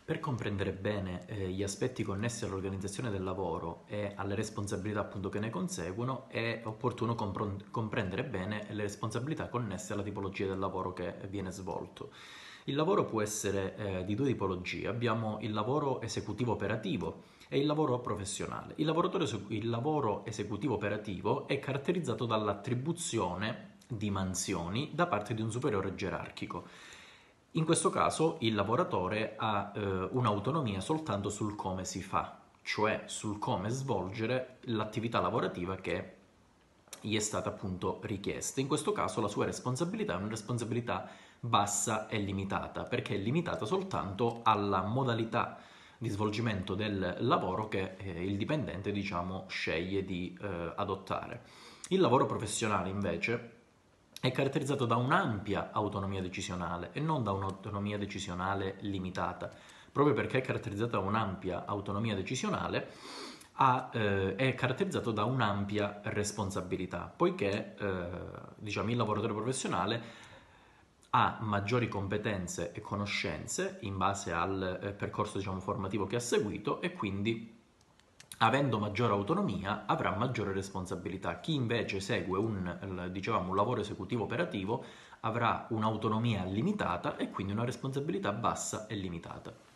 Per comprendere bene gli aspetti connessi all'organizzazione del lavoro e alle responsabilità appunto che ne conseguono, è opportuno comprendere bene le responsabilità connesse alla tipologia del lavoro che viene svolto. Il lavoro può essere di due tipologie. Abbiamo il lavoro esecutivo operativo e il lavoro professionale. Il lavoro esecutivo operativo è caratterizzato dall'attribuzione di mansioni da parte di un superiore gerarchico. In questo caso il lavoratore ha un'autonomia soltanto sul come si fa, cioè sul come svolgere l'attività lavorativa che gli è stata appunto richiesta. In questo caso la sua responsabilità è una responsabilità bassa e limitata, perché è limitata soltanto alla modalità di svolgimento del lavoro che il dipendente, diciamo, sceglie di adottare. Il lavoro professionale invece è caratterizzato da un'ampia autonomia decisionale e non da un'autonomia decisionale limitata. Proprio perché è caratterizzato da un'ampia autonomia decisionale, è caratterizzato da un'ampia responsabilità, poiché diciamo, il lavoratore professionale ha maggiori competenze e conoscenze in base al percorso diciamo, formativo che ha seguito e quindi avendo maggiore autonomia avrà maggiore responsabilità. Chi invece segue dicevamo, un lavoro esecutivo operativo avrà un'autonomia limitata e quindi una responsabilità bassa e limitata.